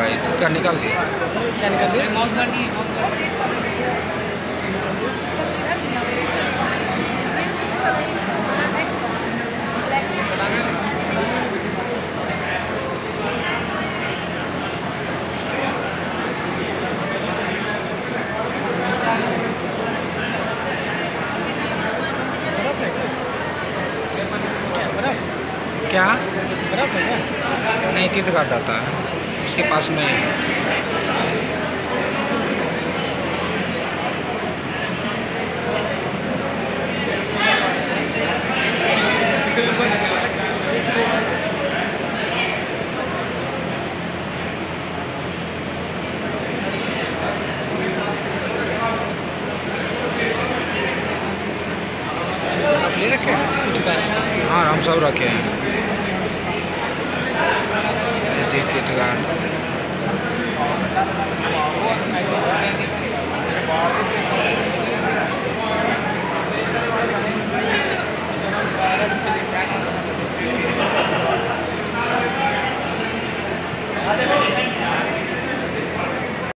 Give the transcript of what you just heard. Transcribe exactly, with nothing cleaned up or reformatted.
क्या निकाल दिया? क्या निकाल दिया? क्या बर्फ है क्या? नहीं, किस जगह जाता है उसके पास में। आप ले रखे हैं कुछ का? हाँ, हम सब रखे हैं। दुकान